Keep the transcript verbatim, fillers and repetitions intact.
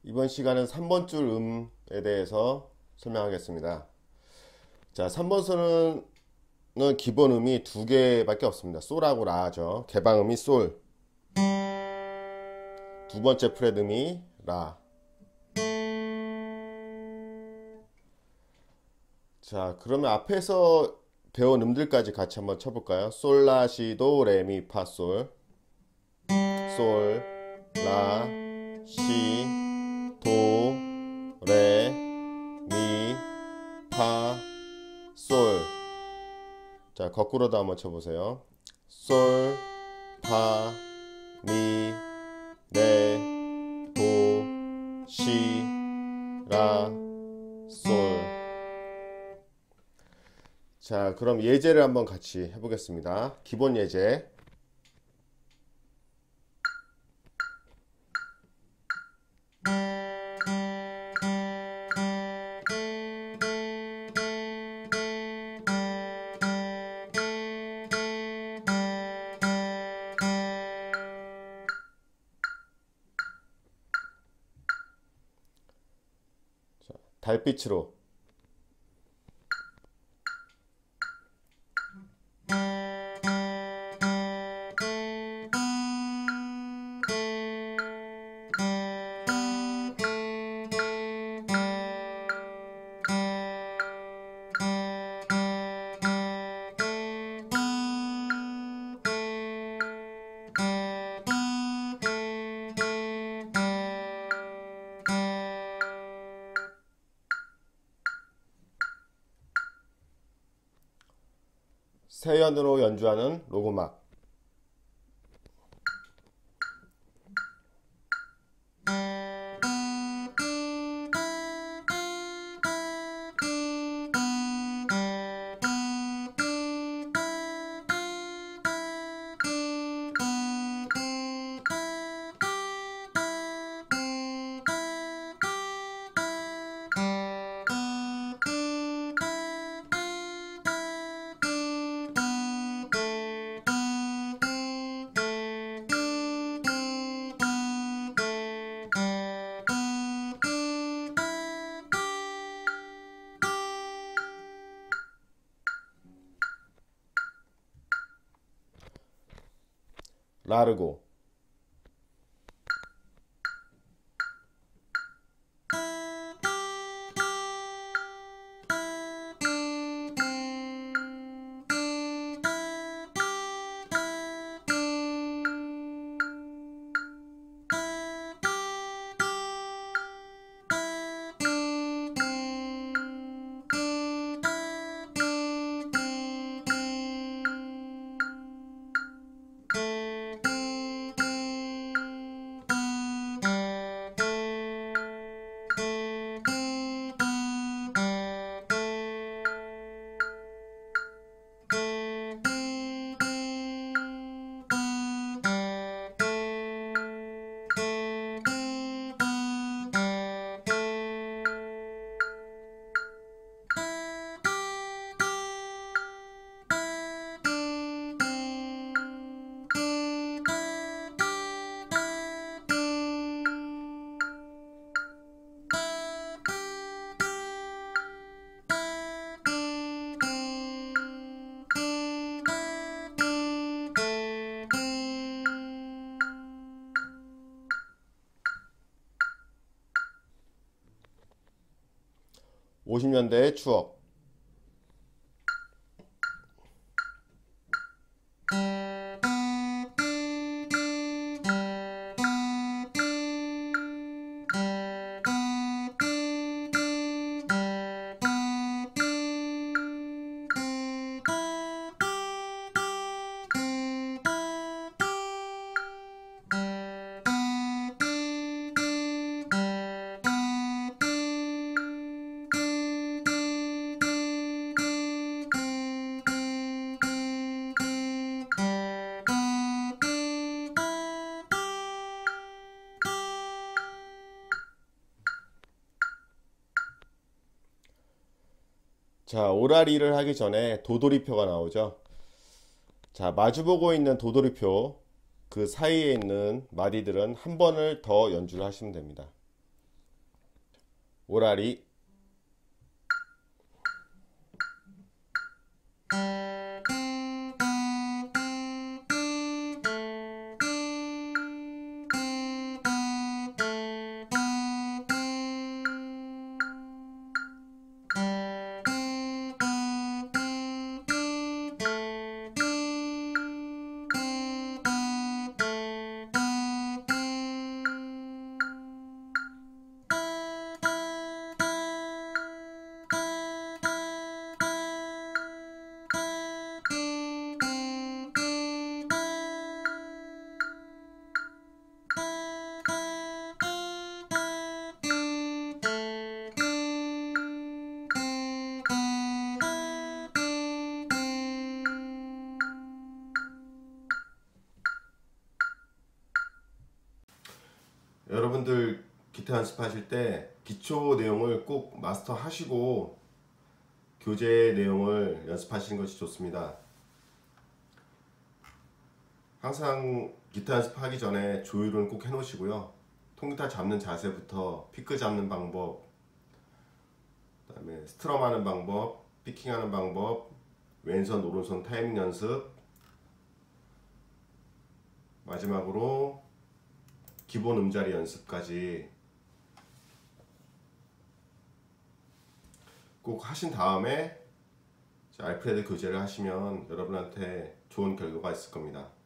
이번 시간은 삼 번 줄 음에 대해서 설명하겠습니다. 자, 삼 번 선은 기본 음이 두 개밖에 없습니다. 솔하고 라죠. 개방음이 솔, 두 번째 프렛 음이 라. 자, 그러면 앞에서 배운 음들까지 같이 한번 쳐볼까요? 솔, 라, 시, 도, 레, 미, 파, 솔. 솔, 라, 시, 도, 레, 미, 파, 솔. 자, 거꾸로도 한번 쳐보세요. 솔, 파, 미, 레, 도, 시, 라, 솔. 자, 그럼 예제를 한번 같이 해보겠습니다. 기본 예제. 달빛으로. 세연으로 연주하는 로그막. 라르고. 오십 년대의 추억. 자, 오라리를 하기 전에 도돌이표가 나오죠. 자, 마주보고 있는 도돌이표 그 사이에 있는 마디들은 한 번을 더 연주를 하시면 됩니다. 오라리. 여러분들 기타 연습하실 때 기초 내용을 꼭 마스터 하시고 교재 내용을 연습하시는 것이 좋습니다. 항상 기타 연습하기 전에 조율은 꼭 해 놓으시고요. 통기타 잡는 자세부터 피크 잡는 방법, 그 다음에 스트럼 하는 방법, 피킹 하는 방법, 왼손 오른손 타이밍 연습, 마지막으로 기본 음자리 연습까지 꼭 하신 다음에 알프레드 교재를 하시면 여러분한테 좋은 결과가 있을 겁니다.